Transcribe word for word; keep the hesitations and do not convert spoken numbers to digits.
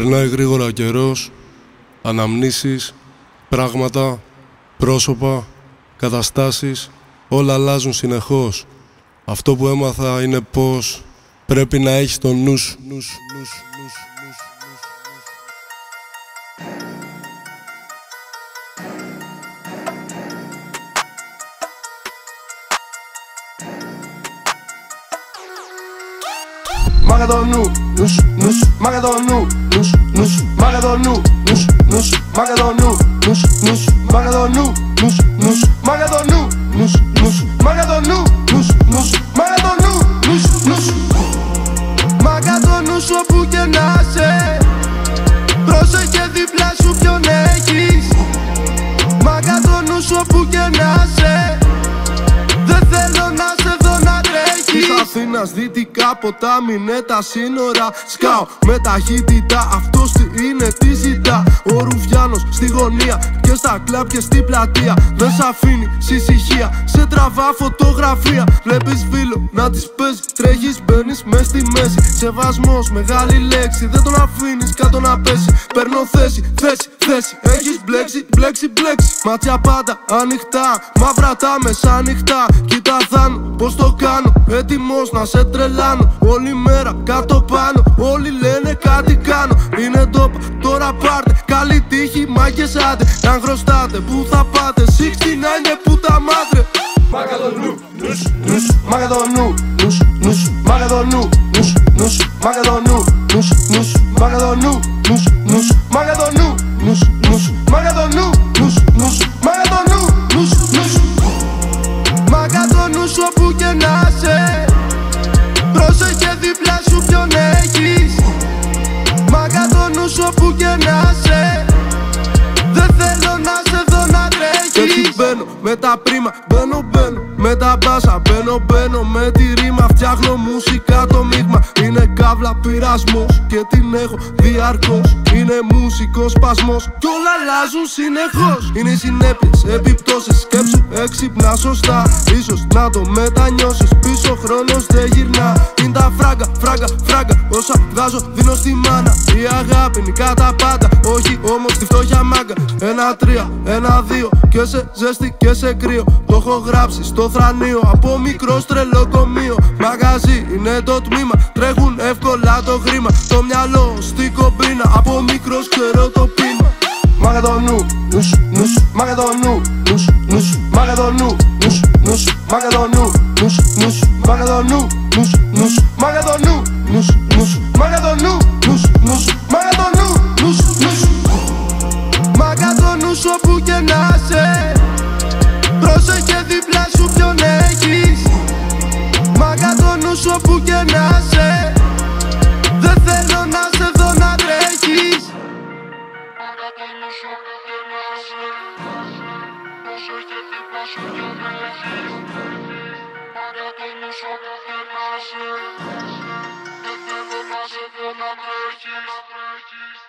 Περνάει γρήγορα καιρός, αναμνήσεις, πράγματα, πρόσωπα, καταστάσεις, όλα αλλάζουν συνεχώς. Αυτό που έμαθα είναι πως πρέπει να έχεις το νου σου. Μάγα το νου, νους, νους, μάγα το νου, νους, νους, μάγα το νου, νους, νους, μάγα το νου, νους, νους, μάγα το νου, νους, νους, μάγα το νου, νους, νους, μάγα το νου, νους, νους, μάγα το νου, νους, νους. Μάγα το νου σου όπου και να σε, πρόσεχε δίπλα σου ποιον έχεις. Μάγα το νου σου όπου και να σε, δεν θέλω να σε δω να τρέχεις. Της Αθήνας δυτικά ποτάμι είναι τα σύνορα. Σκάω με ταχύτητα, αυτός τι είναι, τι ζητά. Ο Ρουβιάνος στη γωνία και στα κλαμπ και στην πλατεία. Δεν σ' αφήνει σ' ησυχία, σε τραβά φωτογραφία. Βλέπεις φίλο να της παίζει, τρέχεις μπαίνεις μες στη μέση. Σεβασμός μεγάλη λέξη, δεν τον αφήνεις κάτω να πέσει. Παίρνω θέση, θέση, θέση, έχεις μπλέξει, μπλέξει, μπλέξει. Μάτια πάντα ανοιχτά, μαύρα τα μεσάνυχτα. Κοίτα θάνω πως το κάνω, έτοιμος να σε τρελάνω. Όλη μέρα κάτω πάνω, όλοι λένε κάτι κάνω. Είναι ντόπα, τώρα πάρτε, καλή τύχη μάγκες άντε. Αν χρωστάτε, πού θα πάτε, εξήντα εννιά που τα μάτρε. Μάγα το νου, νους, νους, μάγα το νου, νους, νους, μάγα το νου, νους, νους, μάγα το νου, νους, νους, μάγα το νου, νους, νους, μάγα το νου, νους, νους, μάγα το νου, νους, νους, μάγα το νου, νους, νους. Μάγα το νου σου όπου και να σε, πρόσεχε δίπλα σου ποιον έχεις. Μάγα το νου σου όπου και να σε, δεν θέλω να σε δω να τρέχεις. Έτσι μπαίνω με τα πρίμα, μπαίνω μπαίνω με τα μπάσα, μπαίνω μπαίνω με τη ρήμα. Φτιάχνω μουσικά το μείγμα, είναι καύλα πειρασμός και την έχω διαρκώς. Είναι μουσικός σπασμός κι όλα αλλάζουν συνεχώς. Είναι οι συνέπειες, επιπτώσεις, σκέψου έξυπνα σωστά. Ίσως να το μετανιώσεις, πίσω χρόνος δεν γυρνά. Είναι τα φράγκα, φράγκα, φράγκα, όσα βγάζω δίνω στη μάνα. Η αγάπη νικά τα πάντα, όχι όμως τη φτώχεια μάγκα. Ένα τρία, ένα δύο και σε ζέστη και σε κρύο. Το έχω γράψει στο θρανείο, από μικρό τρελοκομείο. Μαγαζί είναι το τμήμα, τρέχουν εύκολα το χρήμα. Το μυαλό στην κομπίνα, από μικρός ξέρω το πείμα. Μάγα το νου, νους, νους, μάγα το νου, νους, νους, μάγα το νου, νους, νους, μάγα το νου, νους, νους, μάγα το νου, νους, νους, μάγα το νου, νους, νους, μάγα το νου, νους, νους, μάγα το νου, νους, νους. Μάγα το νου σου όπου και να σε, πρόσεχε δίπλα σου ποιον έχεις. Μάγα το νου σου όπου και να σε, δεν θέλω να σε δω να τρέχεις. Μάγα το νου σου όπου και να σε, πρόσεχε δίπλα σου ποιον έχεις. Μάγα το νου σου όπου και να σε, δεν θέλω να σε δω να τρέχεις.